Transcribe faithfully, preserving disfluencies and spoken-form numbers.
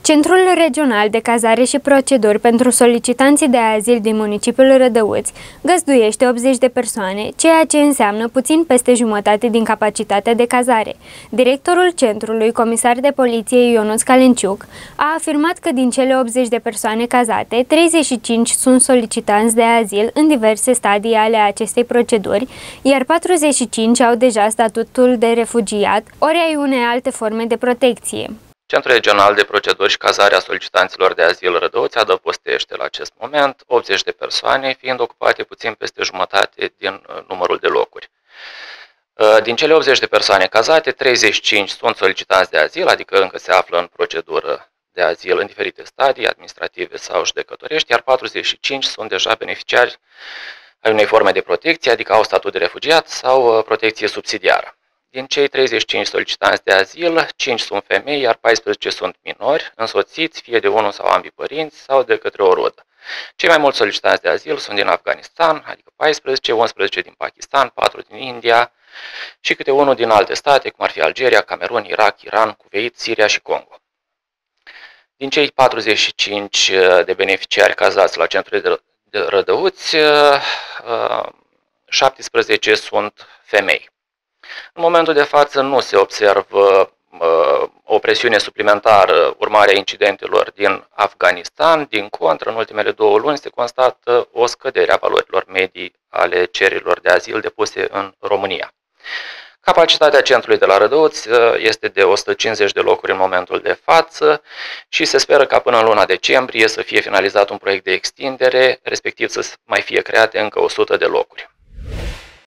Centrul Regional de Cazare și Proceduri pentru solicitanții de azil din municipiul Rădăuți găzduiește optzeci de persoane, ceea ce înseamnă puțin peste jumătate din capacitatea de cazare. Directorul centrului, comisar de poliție Ionuț Calenciuc, a afirmat că din cele optzeci de persoane cazate, treizeci și cinci sunt solicitanți de azil în diverse stadii ale acestei proceduri, iar patruzeci și cinci au deja statutul de refugiat, ori ai unei alte forme de protecție. Centrul Regional de Proceduri și Cazare a solicitanților de azil Rădăuți adăpostește la acest moment optzeci de persoane, fiind ocupate puțin peste jumătate din numărul de locuri. Din cele optzeci de persoane cazate, treizeci și cinci sunt solicitanți de azil, adică încă se află în procedură de azil în diferite stadii, administrative sau judecătorești, iar patruzeci și cinci sunt deja beneficiari ai unei forme de protecție, adică au statut de refugiat sau protecție subsidiară. Din cei treizeci și cinci solicitanți de azil, cinci sunt femei, iar paisprezece sunt minori, însoțiți fie de unul sau ambii părinți sau de către o rudă. Cei mai mulți solicitanți de azil sunt din Afganistan, adică paisprezece, unsprezece din Pakistan, patru din India și câte unul din alte state, cum ar fi Algeria, Camerun, Irak, Iran, Kuwait, Siria și Congo. Din cei patruzeci și cinci de beneficiari cazați la centrul de Rădăuți, șaptesprezece sunt femei. În momentul de față nu se observă uh, o presiune suplimentară urmare a incidentelor din Afganistan. Din contră, în ultimele două luni se constată o scădere a valorilor medii ale cererilor de azil depuse în România. Capacitatea centrului de la Rădăuți este de o sută cincizeci de locuri în momentul de față și se speră ca până în luna decembrie să fie finalizat un proiect de extindere, respectiv să mai fie create încă o sută de locuri.